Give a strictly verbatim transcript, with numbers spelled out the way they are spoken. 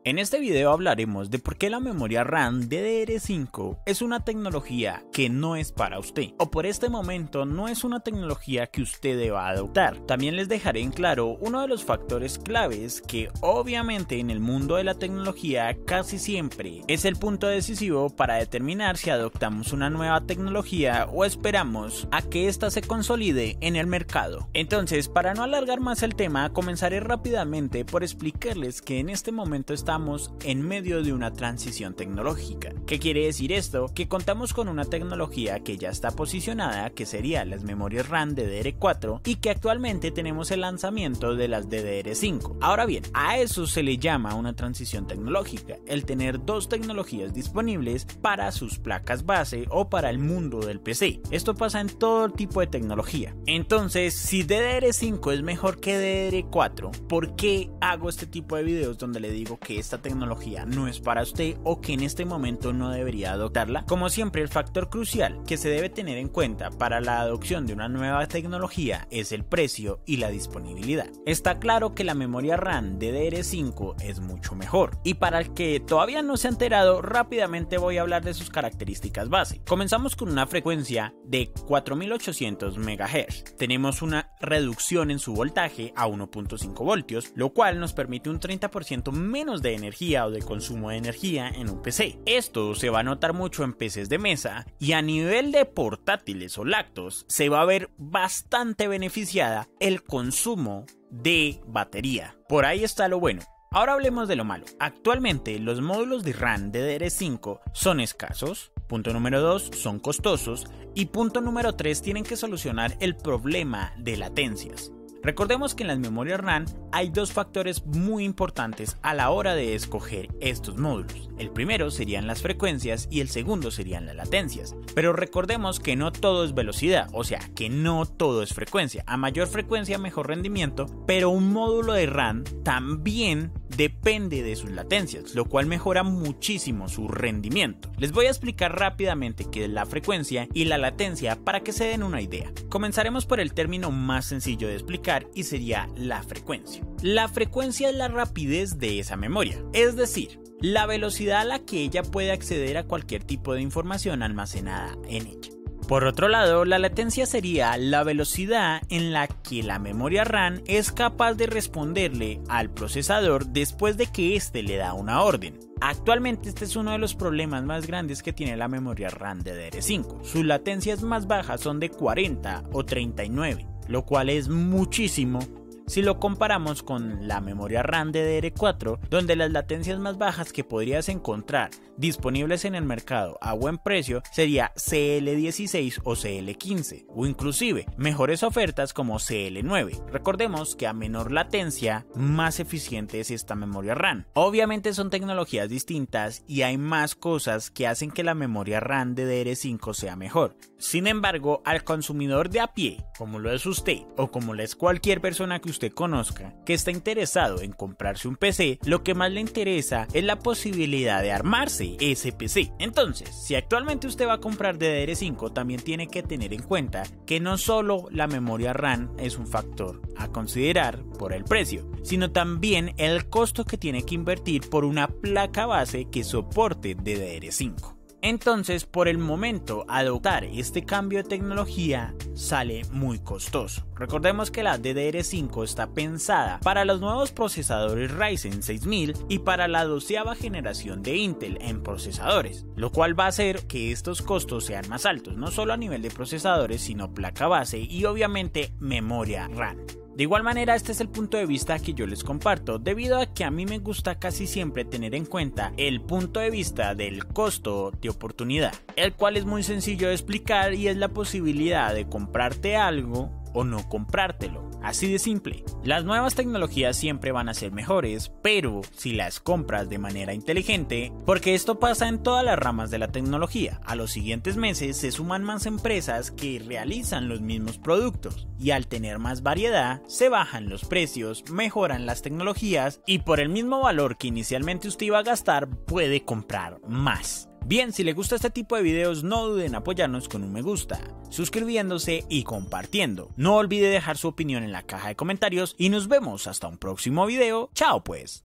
En este video hablaremos de por qué la memoria RAM D D R cinco es una tecnología que no es para usted, o por este momento no es una tecnología que usted deba adoptar. También les dejaré en claro uno de los factores claves que obviamente en el mundo de la tecnología casi siempre es el punto decisivo para determinar si adoptamos una nueva tecnología o esperamos a que ésta se consolide en el mercado. Entonces, para no alargar más el tema, comenzaré rápidamente por explicarles que en este momento estamos en medio de una transición tecnológica. ¿Qué quiere decir esto? Que contamos con una tecnología que ya está posicionada, que serían las memorias RAM D D R cuatro, y que actualmente tenemos el lanzamiento de las D D R cinco. Ahora bien, a eso se le llama una transición tecnológica, el tener dos tecnologías disponibles para sus placas base o para el mundo del P C. Esto pasa en todo tipo de tecnología. Entonces, si D D R cinco es mejor que D D R cuatro, ¿por qué hago este tipo de videos donde le digo que esta tecnología no es para usted o que en este momento no debería adoptarla? Como siempre, el factor crucial que se debe tener en cuenta para la adopción de una nueva tecnología es el precio y la disponibilidad. Está claro que la memoria RAM D D R cinco es mucho mejor, y para el que todavía no se ha enterado, rápidamente voy a hablar de sus características base. Comenzamos con una frecuencia de cuatro mil ochocientos megahertz. Tenemos una reducción en su voltaje a uno punto cinco voltios, lo cual nos permite un treinta por ciento menos de energía o de consumo de energía en un P C. Esto se va a notar mucho en P Cs de mesa, y a nivel de portátiles o laptops se va a ver bastante beneficiada el consumo de batería. Por ahí está lo bueno. Ahora hablemos de lo malo. Actualmente los módulos de RAM D D R cinco son escasos. Punto número dos, son costosos. Y punto número tres, tienen que solucionar el problema de latencias. Recordemos que en las memorias RAM hay dos factores muy importantes a la hora de escoger estos módulos. El primero serían las frecuencias y el segundo serían las latencias. Pero recordemos que no todo es velocidad, o sea que no todo es frecuencia. A mayor frecuencia mejor rendimiento, pero un módulo de RAM también depende de sus latencias, lo cual mejora muchísimo su rendimiento. Les voy a explicar rápidamente qué es la frecuencia y la latencia para que se den una idea. Comenzaremos por el término más sencillo de explicar, y sería la frecuencia. La frecuencia es la rapidez de esa memoria, es decir, la velocidad a la que ella puede acceder a cualquier tipo de información almacenada en ella. Por otro lado, la latencia sería la velocidad en la que la memoria RAM es capaz de responderle al procesador después de que éste le da una orden. Actualmente este es uno de los problemas más grandes que tiene la memoria RAM D D R cinco. Sus latencias más bajas son de cuarenta o treinta y nueve, lo cual es muchísimo si lo comparamos con la memoria RAM D D R cuatro, donde las latencias más bajas que podrías encontrar disponibles en el mercado a buen precio sería C L dieciséis o C L quince, o inclusive mejores ofertas como C L nueve. Recordemos que a menor latencia, más eficiente es esta memoria RAM. Obviamente son tecnologías distintas y hay más cosas que hacen que la memoria RAM D D R cinco sea mejor. Sin embargo, al consumidor de a pie, como lo es usted o como lo es cualquier persona que usted conozca que está interesado en comprarse un P C, lo que más le interesa es la posibilidad de armarse ese P C. Entonces, si actualmente usted va a comprar D D R cinco, también tiene que tener en cuenta que no solo la memoria RAM es un factor a considerar por el precio, sino también el costo que tiene que invertir por una placa base que soporte D D R cinco. Entonces, por el momento, adoptar este cambio de tecnología sale muy costoso. Recordemos que la D D R cinco está pensada para los nuevos procesadores Ryzen seis mil y para la doceava generación de Intel en procesadores, lo cual va a hacer que estos costos sean más altos, no solo a nivel de procesadores, sino placa base y obviamente memoria RAM. De igual manera, este es el punto de vista que yo les comparto, debido a que a mí me gusta casi siempre tener en cuenta el punto de vista del costo de oportunidad, el cual es muy sencillo de explicar y es la posibilidad de comprarte algo o no comprártelo. Así de simple. Las nuevas tecnologías siempre van a ser mejores, pero si las compras de manera inteligente, porque esto pasa en todas las ramas de la tecnología. A los siguientes meses se suman más empresas que realizan los mismos productos, y al tener más variedad, se bajan los precios, mejoran las tecnologías, y por el mismo valor que inicialmente usted iba a gastar, puede comprar más. Bien, si les gusta este tipo de videos, no duden en apoyarnos con un me gusta, suscribiéndose y compartiendo. No olvide dejar su opinión en la caja de comentarios y nos vemos hasta un próximo video. Chao pues.